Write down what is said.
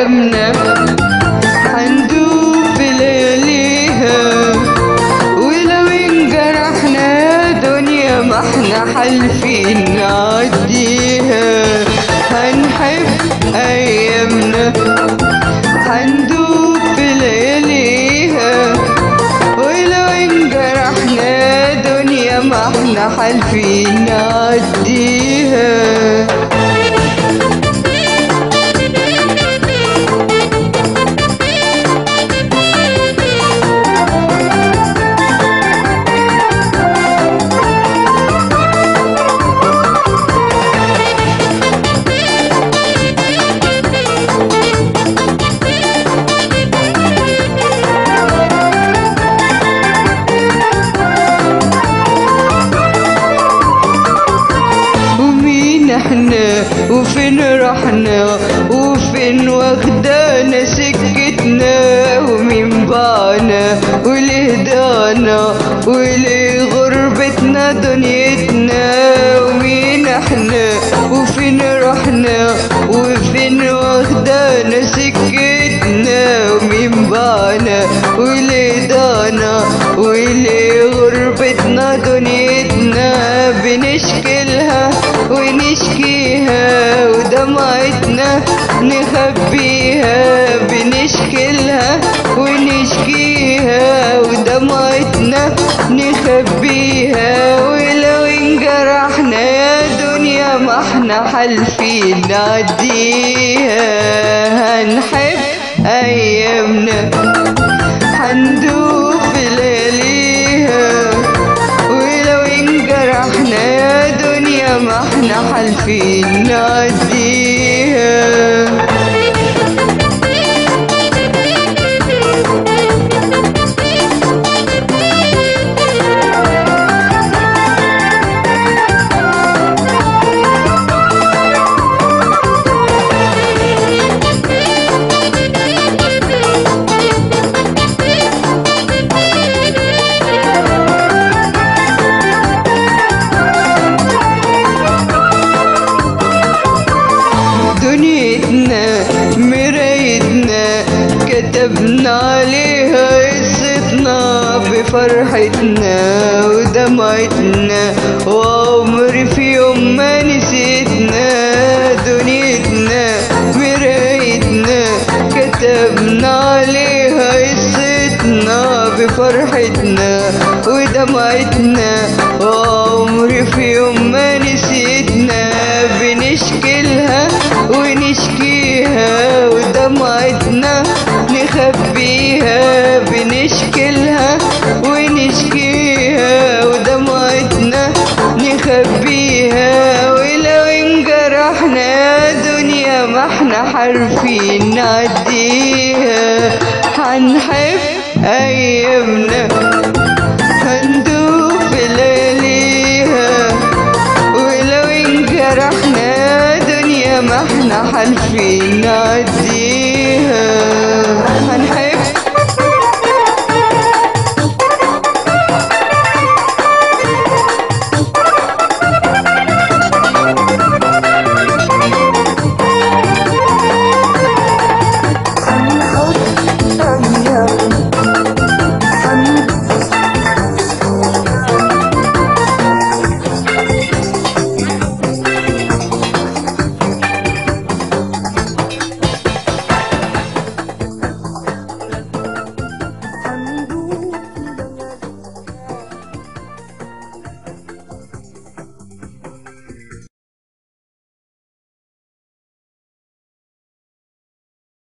أيامنا هندوب في لياليها، ولو انجرحنا دنيا ما احنا حالفين نعديها. هنحب أيامنا هندوب في لياليها، ولو انجرحنا دنيا ما احنا حالفين نعديها. احنا وفين رحنا وفين واخدانا سكتنا، ومين باعنا وليه ضاعنا وليه غربتنا دنيتنا. ومين احنا وفين رحنا وفين واخدانا سكتنا، ومين باعنا وليه ضاعنا وليه غربتنا دنيتنا. بنشكلها ونشكيها ودمعتنا نخبيها، بنشكلها ونشكيها ودمعتنا نخبيها. ولو انجرحنا يا دنيا ما احنا حالفين نعديها. هنحب أيامنا هندوب في لياليها، ولو انجرحنا يا دنيا ما احنا حالفين نعديها. دنيتنا مرايتنا كتبنا عليها قصتنا، بفرحتنا ودمعتنا وعمري في يوم ما نسيتنا. دنيتنا مرايتنا كتبنا عليها قصتنا، بفرحتنا ودمعتنا وعمري في يوم ما نسيتنا. بنشكلها ونشكيها ودمعتنا نخبيها، بنشكلها ونشكيها ودمعتنا نخبيها. ولو انجرحنا يا دنيا ما احنا حالفين نعديها. هنحب أيامنا هندوب في لياليها، ولو انجرحنا دنيا ما احنا حالفين نعديها.